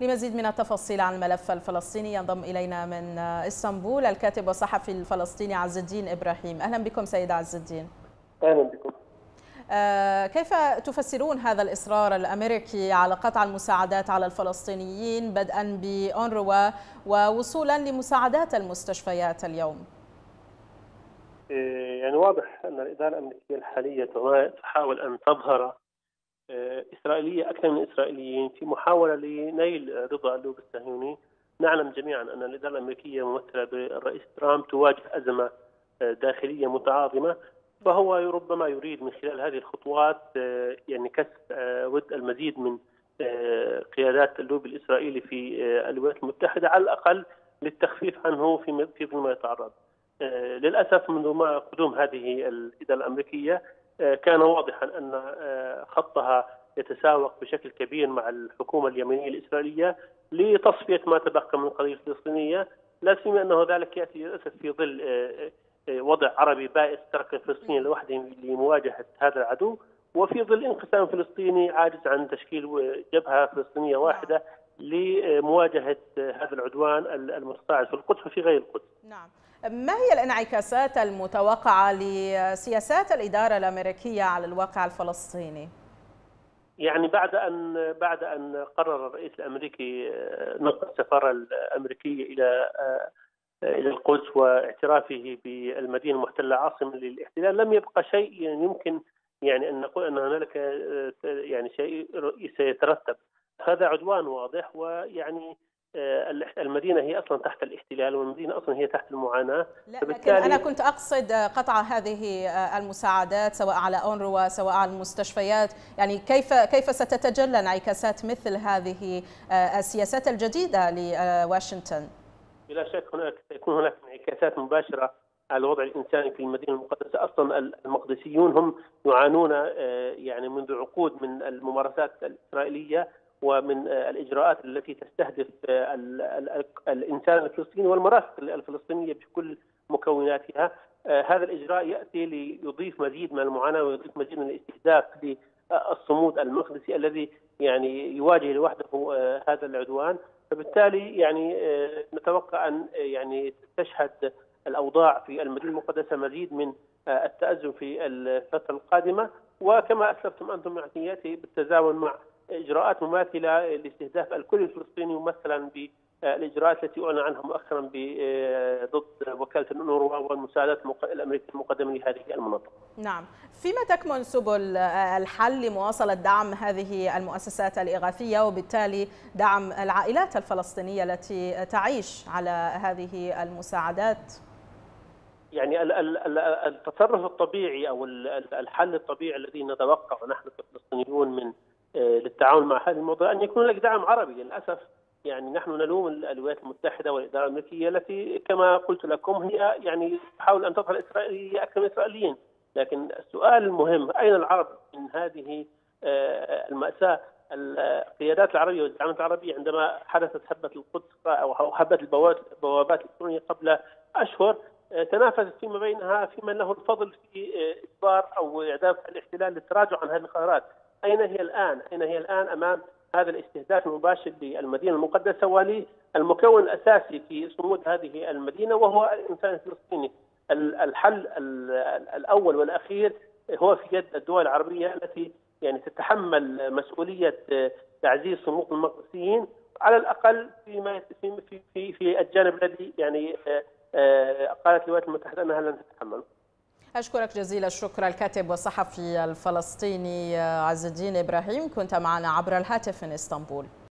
لمزيد من التفاصيل عن الملف الفلسطيني ينضم إلينا من اسطنبول الكاتب والصحفي الفلسطيني عز الدين إبراهيم. أهلا بكم سيد عز الدين. أهلا بكم. كيف تفسرون هذا الإصرار الأمريكي على قطع المساعدات على الفلسطينيين بدءا بأونروا ووصولا لمساعدات المستشفيات اليوم؟ يعني واضح أن الإدارة الأمريكية الحالية تحاول أن تظهر إسرائيلية أكثر من إسرائيليين في محاولة لنيل رضا اللوب الصهيوني. نعلم جميعا أن الإدارة الأمريكية ممثلة بالرئيس ترامب تواجه أزمة داخلية متعاظمة، فهو ربما يريد من خلال هذه الخطوات يعني كسب ود المزيد من قيادات اللوبي الإسرائيلي في الولايات المتحدة، على الأقل للتخفيف عنه فيما يتعرض. للأسف منذ ما قدوم هذه الإدارة الأمريكية كان واضحا أن خطها يتساوق بشكل كبير مع الحكومة اليمنية الإسرائيلية لتصفية ما تبقى من القضية الفلسطينية، لا سيما أنه ذلك يأتي للأسف في ظل وضع عربي بائس ترك الفلسطينيين لوحدهم لمواجهة هذا العدو، وفي ظل انقسام فلسطيني عاجز عن تشكيل جبهة فلسطينية واحدة لمواجهة هذا العدوان المتصاعد في القدس وفي غير القدس. نعم. ما هي الانعكاسات المتوقعة لسياسات الإدارة الأمريكية على الواقع الفلسطيني؟ يعني بعد أن قرر الرئيس الأمريكي نقل السفارة الأمريكية إلى القدس واعترافه بالمدينة المحتلة عاصمة للاحتلال، لم يبقى شيء يعني يمكن يعني أن نقول أن هنالك يعني شيء سيترتب. هذا عدوان واضح، ويعني المدينة هي أصلا تحت الاحتلال، والمدينة أصلا هي تحت المعاناة. لكن أنا كنت أقصد قطع هذه المساعدات سواء على أونروا سواء على المستشفيات، يعني كيف ستتجلى انعكاسات مثل هذه السياسات الجديدة لواشنطن؟ بلا شك سيكون هناك انعكاسات مباشرة على الوضع الإنساني في المدينة المقدسة. أصلا المقدسيون هم يعانون يعني منذ عقود من الممارسات الإسرائيلية ومن الإجراءات التي تستهدف الإنسان الفلسطيني والمرافق الفلسطينية بكل مكوناتها. هذا الإجراء يأتي ليضيف مزيد من المعاناة ويضيف مزيد من الاستهداف للصمود المقدسي الذي يعني يواجه لوحده هذا العدوان. فبالتالي يعني نتوقع أن يعني تشهد الأوضاع في المدينة المقدسة مزيد من التأزم في الفترة القادمة، وكما أسلفتم أنتم يعني يأتي بالتزامن مع إجراءات مماثلة لاستهداف الكل الفلسطيني، ممثلا بالإجراءات التي أعلن عنها مؤخرا ضد وكالة الأونروا والمساعدات الأمريكية المقدمة لهذه المناطق. نعم، فيما تكمن سبل الحل لمواصلة دعم هذه المؤسسات الإغاثية وبالتالي دعم العائلات الفلسطينية التي تعيش على هذه المساعدات؟ يعني التصرف الطبيعي أو الحل الطبيعي الذي نتوقعه نحن كفلسطينيون من للتعاون مع هذه الموضوع أن يكون لك دعم عربي. للأسف يعني نحن نلوم الولايات المتحدة والإدارة الأمريكية التي كما قلت لكم هي يعني تحاول أن تظهر إسرائيلية أكثر من الإسرائيليين، لكن السؤال المهم أين العرب من هذه المأساة؟ القيادات العربية والزعامات العربية عندما حدثت هبة القدس أو هبة البوابات الإلكترونية قبل أشهر تنافست فيما بينها في من له الفضل في إجبار أو إعداد الاحتلال للتراجع عن هذه القرارات. أين هي الآن؟ أين هي الآن أمام هذا الاستهداف المباشر للمدينة المقدسة وللمكون الأساسي في صمود هذه المدينة وهو الإنسان الفلسطيني؟ الحل الأول والأخير هو في يد الدول العربية التي يعني تتحمل مسؤولية تعزيز صمود المقدسيين على الأقل في الجانب الذي يعني قالت الولايات المتحدة أنها لن تتحمله. أشكرك جزيل الشكر الكاتب والصحفي الفلسطيني عز الدين إبراهيم، كنت معنا عبر الهاتف من اسطنبول.